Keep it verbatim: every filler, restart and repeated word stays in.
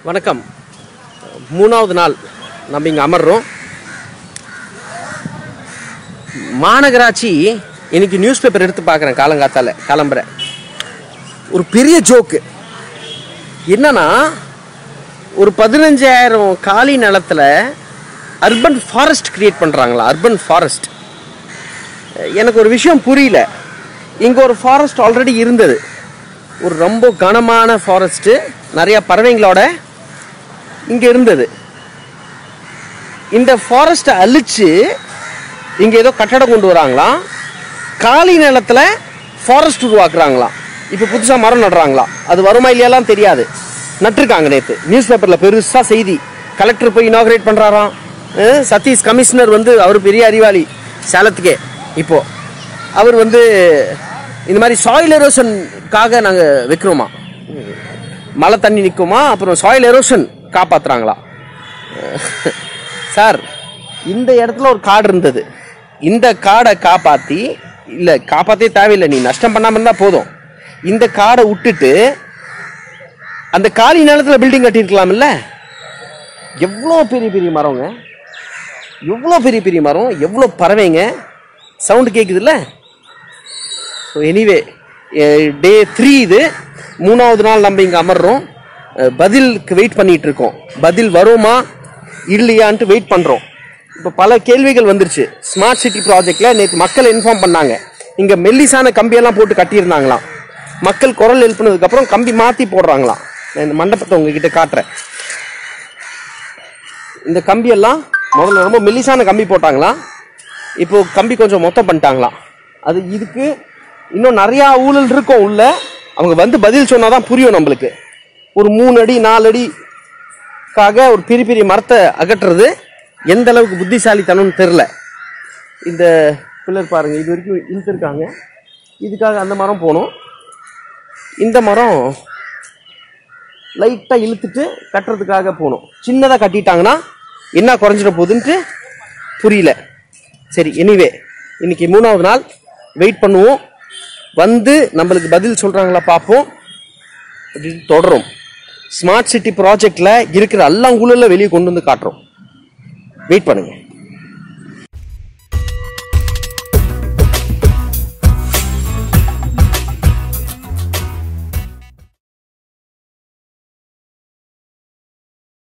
வணக்கம். மூணாவது நாள் நம்ம இங்கே அமர்றோம். மாநகராட்சி இன்னைக்கு நியூஸ் பேப்பர் எடுத்து பார்க்குறேன். காலங்காத்தால கிளம்புறேன். ஒரு பெரிய ஜோக்கு என்னன்னா, ஒரு பதினஞ்சாயிரம் காலி நிலத்தில் அர்பன் ஃபாரஸ்ட் கிரியேட் பண்ணுறாங்களா? Urban forest. எனக்கு ஒரு விஷயம் புரியல. இங்கே ஒரு ஃபாரஸ்ட் ஆல்ரெடி இருந்தது, ஒரு ரொம்ப கனமான ஃபாரஸ்ட்டு, நிறைய பறவைங்களோட இங்கே இருந்தது. இந்த ஃபாரஸ்ட்டை அழிச்சு இங்கே ஏதோ கட்டடம் கொண்டு வராங்களாம். காலி நிலத்தில் ஃபாரஸ்ட் உருவாக்குறாங்களாம். இப்போ புதுசாக மரம் நடுறாங்களாம். அது வருமா இல்லையெல்லாம் தெரியாது. நட்டுருக்காங்க. நேற்று நியூஸ் பேப்பரில் பெருசாக செய்தி. கலெக்டர் போய் இனாகிரேட் பண்ணுறாராம். சதீஷ் கமிஷனர் வந்து அவர் பெரிய அறிவாளி சேலத்துக்கே. இப்போது அவர் வந்து இந்த மாதிரி சாயில் எரோஷனுக்காக நாங்கள் வைக்கிறோமா, மழை தண்ணி நிற்குமா, அப்புறம் சாயில் எரோஷன் காப்பாற்றுறாங்களா? சார், இந்த இடத்துல ஒரு காடு இருந்தது. இந்த காடை காப்பாற்றி, இல்லை காப்பாற்றே தேவையில்லை, நீ நஷ்டம் பண்ணாமல் இருந்தால் போதும். இந்த காடை விட்டுட்டு அந்த காலி நிலத்தில் பில்டிங் கட்டியிருக்கலாம். இல்லை, எவ்வளோ பெரிய பெரிய மரங்க, எவ்வளோ பெரிய பெரிய மரம், எவ்வளோ பறவைங்க, சவுண்டு கேட்குதுல்ல. ஸோ எனிவே, டே த்ரீ இது. மூணாவது நாள் நம்ம இங்கே அமர்றோம். பதிலுக்கு வெயிட் பண்ணிட்டு இருக்கோம். பதில் வருமா இல்லையான்ட்டு வெயிட் பண்ணுறோம். இப்போ பல கேள்விகள் வந்துருச்சு. ஸ்மார்ட் சிட்டி ப்ராஜெக்டில் நேற்று மக்கள் இன்ஃபார்ம் பண்ணாங்க, இங்கே மெல்லிசான கம்பியெல்லாம் போட்டு கட்டியிருந்தாங்களாம். மக்கள் குரல் எழுப்பினதுக்கப்புறம் கம்பி மாற்றி போடுறாங்களாம். நான் இந்த மண்டபத்தை உங்ககிட்ட காட்டுறேன். இந்த கம்பியெல்லாம் முதல்ல ரொம்ப மெல்லிசான கம்பி போட்டாங்களாம். இப்போது கம்பி கொஞ்சம் மொத்தம் பண்ணிட்டாங்களாம். அது இதுக்கு இன்னும் நிறையா ஊழல் இருக்கும் உள்ள. அவங்க வந்து பதில் சொன்னால் தான் புரியும் நம்மளுக்கு. ஒரு மூணு அடி நாலு அடிக்காக ஒரு பெரிய பெரிய மரத்தை அகற்றுறது எந்த அளவுக்கு புத்திசாலித்தனம்னு தெரில. இந்த பில்லர் பாருங்கள், இது வரைக்கும் இழுத்துருக்காங்க. இதுக்காக அந்த மரம் போகணும். இந்த மரம் லைட்டாக இழுத்துட்டு கட்டுறதுக்காக போகணும். சின்னதாக கட்டிட்டாங்கன்னா என்ன குறைஞ்சிட போகுதுன்ட்டு புரியல. சரி, எனிவே இன்னைக்கு மூணாவது நாள் வெயிட் பண்ணுவோம். வந்து நம்மளுக்கு பதில் சொல்கிறாங்களா பார்ப்போம். தொடரும். ஸ்மார்ட் சிட்டி ப்ராஜெக்டில் இருக்கிற எல்லா ஊழலில் வெளியே கொண்டு வந்து காட்டுறோம். வெயிட் பண்ணுங்கள்.